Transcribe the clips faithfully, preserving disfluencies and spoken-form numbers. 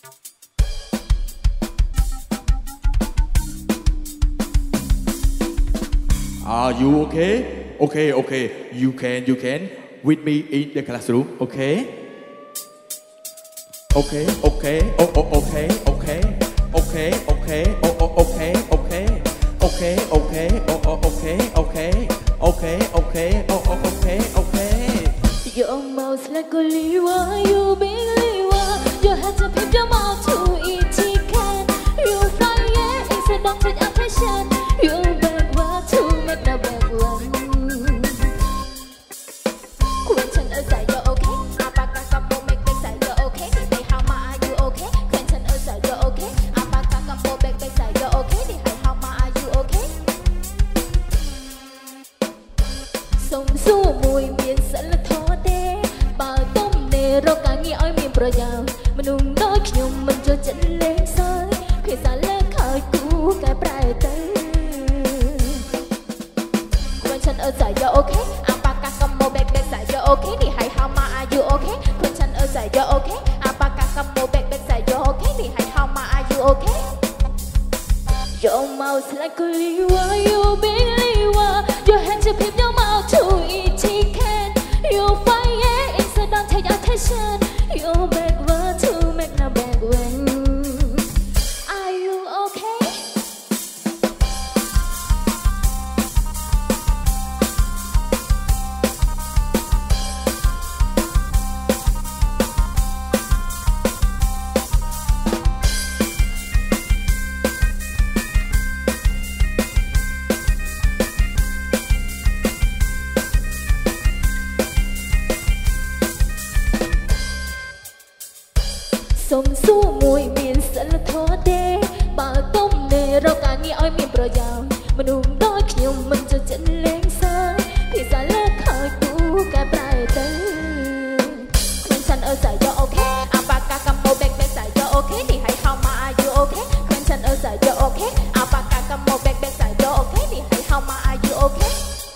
Are you okay? Okay, okay. You can, you can with me in the classroom. Okay. Okay, okay. Oh, oh, okay, okay. Okay, okay. Oh, oh, okay, okay. Okay, okay. Oh, oh, okay, okay. Okay, okay. Oh, oh, okay, okay. Your mouth like a liver, you big liver. Your hands up in your mouth to eat chicken. You fly, yeah, it's a doctor attention. You beg what to make the beg one. Question is are you okay? Apakah kamu baik-baik saja okay? Hai Hama are you okay? Question is are you okay? Apakah kamu baik-baik saja okay? Hai Hama are you okay? Sống xua mùi miền sẵn là thó đê. Bà tôm nề rau cá nghi oi miền bờ giàu. Mình uống đôi nhung mình cho chân lên soi. Khi xa lê khởi cú cái brai tới. Question is are you okay? Apakah kamu baik-baik saja okay? Hai Hama are you okay? Question is are you okay? Apakah kamu baik-baik saja okay? Hai Hama are you okay? Your mouth like a liver, you big liver. Your hands up in your mouth to eat chicken. You fire inside don't take attention. You beg what to make the beg when. Are you okay? Sống xua mùi miền sẵn là thó đê. Bà tôm nề rau cá nghi oi miền bờ giàu. Mình uống đôi nhung mình cho chân lên soi. Thì xa lê khởi cú cái brai tới. Question is are you okay? Apakah kamu baik-baik saja okay? Hai Hama are you okay? Question is are you okay? Apakah kamu baik-baik saja okay? Hai Hama are you okay?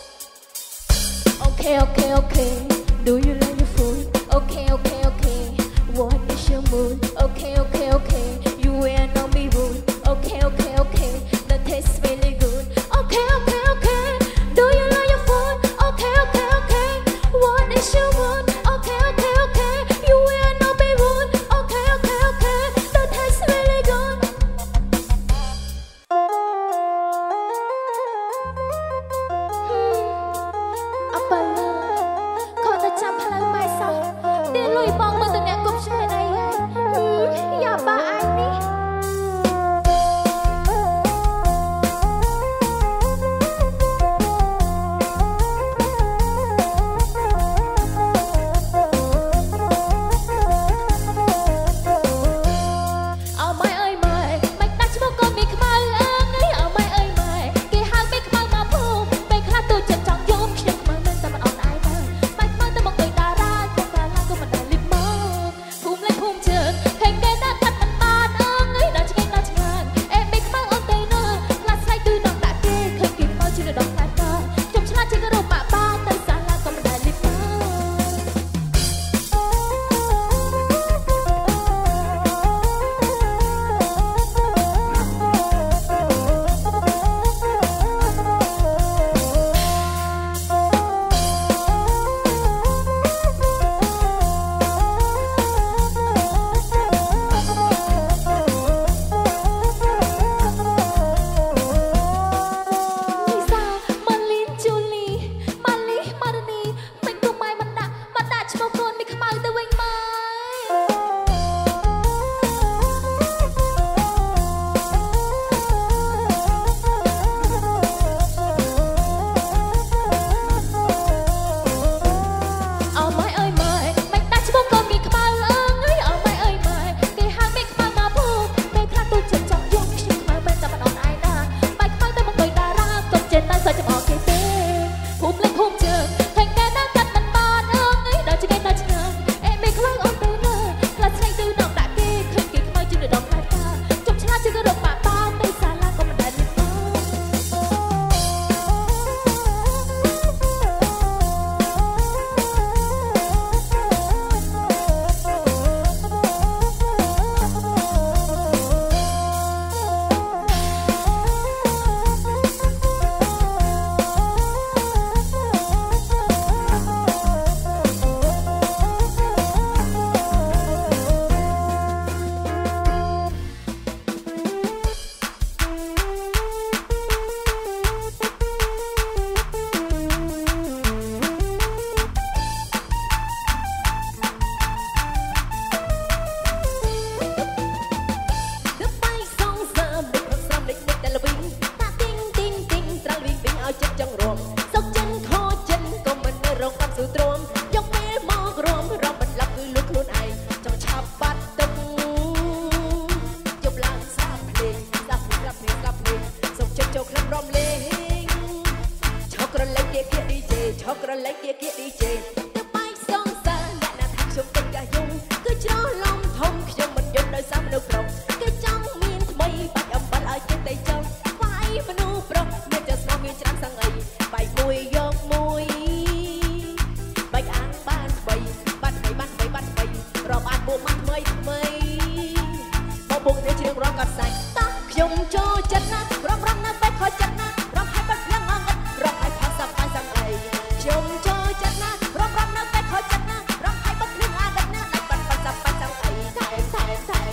Okay, okay, okay. Do you like your food? Okay, okay, okay. What is your mood? Okay, okay, okay. You will not be rude. Okay, okay, okay. The taste really good. Okay, okay, okay. Do you like your food? Okay, okay, okay. What is your mood? Okay, okay, okay. You will not be rude. Okay, okay, okay. The taste really good. Hmm. Apalah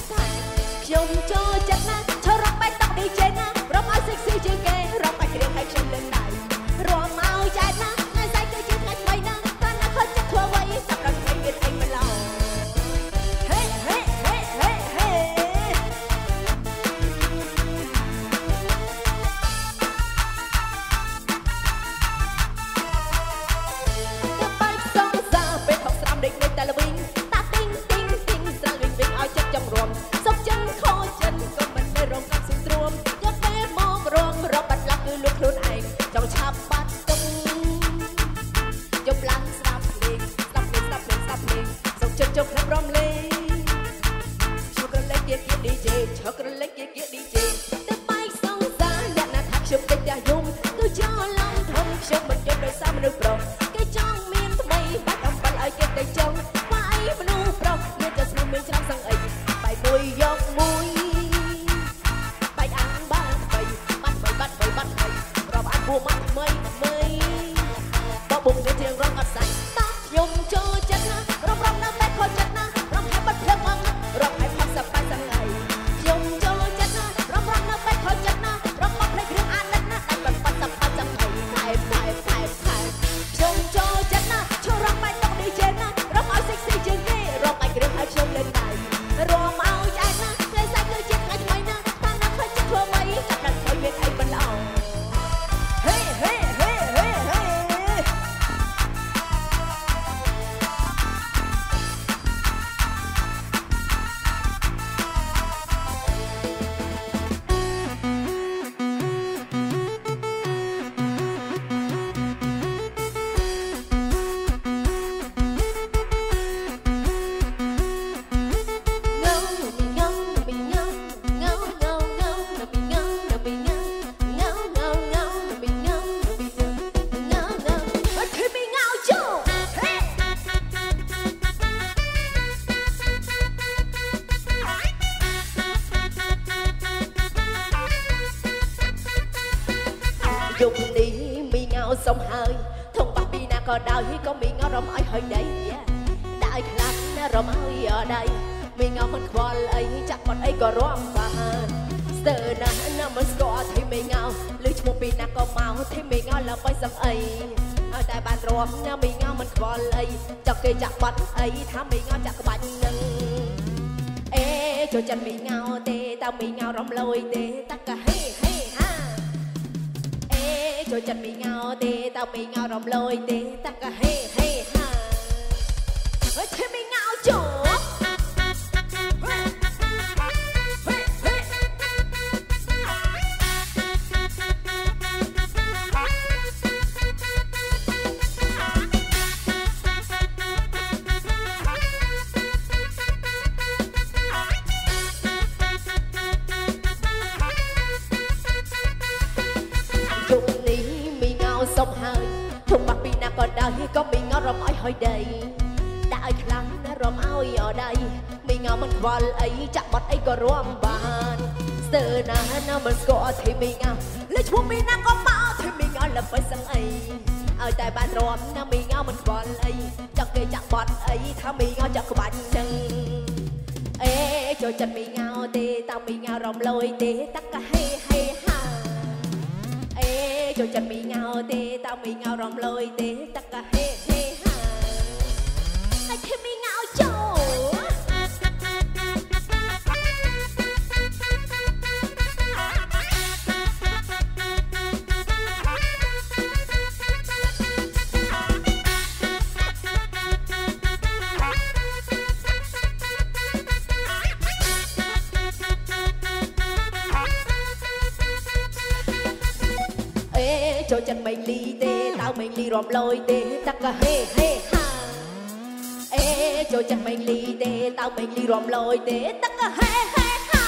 ថែខ្ញុំចូលចិត្តណាស់ឈររំបែកតង់ឌីជេណារំឲ្យសិចស៊ីជាងគេរំឲ្យគ្រៀងឲ្យខ្ញុំលើកដៃរំឲ្យចែកណាថ្ងៃស្អែកគឺជាថ្ងៃថ្មីណាតាណាខុសចិត្តធ្វើអ្វីសម្រាប់ថ្ងៃមានអីម្ល៉េះហេហេហេហេហេតែល្វីងតាទីងទីងទីងស្រាលវិញវិញឲ្យចិត្តចំរួមសុកចិនខូចចិនក៏មិននៅរងកាប់ស៊ូទ្រាំយកពេលមករងរកបាត់ឡាក់គឺលោកខ្លួនឯងចង់ឆាប់បាត់ទុំយកឡាំស្ដាប់ភ្លេងស្ដាប់ភ្លេងស្ដាប់ភ្លេងស្ដាប់ភ្លេងសុកចិនចុះក្លឹបរំលេងឈប់ក្រឡេកទៀតទៀត ឌី ជេ ឈប់ក្រឡេកទៀតទៀត ឌី ជេ ទៅបែកសងសាអ្នកណាថាខ្ញុំតិចតែយំទៅចោលឡំធំខ្ញុំមិនយំដោយសារមនុស្សប្រុសគេចង់មានថ្មីបាច់អំបិលឲ្យគេទៅចង់មនុស្សប្រុសមានតែស្នូមមានច្រាំសឹងអីបាយមួយយកមួយបាយអាំងបានថ្មីបាត់ថ្មីបាត់ថ្មីបាត់ថ្មីរាប់អានពួកមកថ្មីថ្មីបបុកវាជាងរងអត់សាច់តោះខ្ញុំចូលចិត្តណារំរំនៅតែខុសចិត្តណារំហើយបាត់ភ្លឹងមករំហើយផុតសប្បាយសង្ហៃខ្ញុំចូលចិត្តណារំរំនៅតែខុសចិត្តណារំមកភ្លេចរឿងអាណិតណាតែបាត់បាត់សប្បាយសង្ហៃថែថែថែថែខ្ញុំចូលចិត្តណាឈររំបាយតង់ឌីជេណារំឲ្យសិចស៊ីជាងគេរំឲ្យគ្រឿងឲ្យខ្ញុំលេងដៃរំឲ្យចែកណាថ្ងៃស្អែកគឺជាថ្ងៃថ្មីណាតាណាខុសចិត្តធ្វើអ្វីចាប់ដាក់ឲ្យមានអីមិនល្អហេហេហេហេហេយប់នេះមីងៅសុំហើយធំបាក់ពីណាក៏ដោយក៏មីងៅរំឲ្យហើយដីដាក់ឲ្យខ្លាំងណារំឲ្យអដៃមីងៅមិនខ្វល់អីចាក់បាត់អីក៏រំបានស្ទើរណាស់ណាមិនស្គាល់ធីមីងៅលើឈ្មោះពីណាក៏មកធីមីងៅឡើងបីសឹងអីឲ្យតែបានរំណាមីងៅមិនខ្វល់អីចង់គេចាក់បាត់អីថាមីងៅចាក់ក្បាច់នឹងអេចូលចិត្តមីងៅទេតើមីងៅរំលយទេតាកាហេហេហាចូលចិត្តមីងៅទេតើមីងៅរំលយទេតាកាហេហេហាអើយមីងៅចូលសុំហើយធំបាក់ពីណាក៏ដោយក៏មីងៅរំឲ្យហើយដីដាក់ឲ្យខ្លាំងណារំឲ្យអដៃមីងៅមិនខ្វល់អីចាក់បាត់អីក៏រំបានស្ទើរណាស់ណាមិនស្គាល់ធីមីងៅលើឈ្មោះមីណាក៏មកធីមីងៅឡើងបីសឹងអីឲ្យតែបានរំណាមីងៅមិនខ្វល់អីចង់គេចាក់បាត់អីថាមីងៅចាក់ក្បាច់ចឹងអេចូលចិត្តមីងៅទេតើមីងៅរំលយទេតាកាហេហេហាអេចូលចិត្តមីងៅទេតើមីងៅរំលយទេតាកាហេហេហាឲ្យធីមីងៅចូលចូលចិត្តមេងលីទេតើមេងលីរំលយទេតាកាហេហេហាអេចូលចិត្តមេងលីទេតើមេងលីរំលយទេតាកាហេហេហា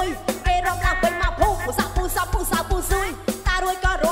ยเกรอมลางเป็นมาพูผู้สาวผู้สาวผู้สาวผู้ซุยตารวยก็ร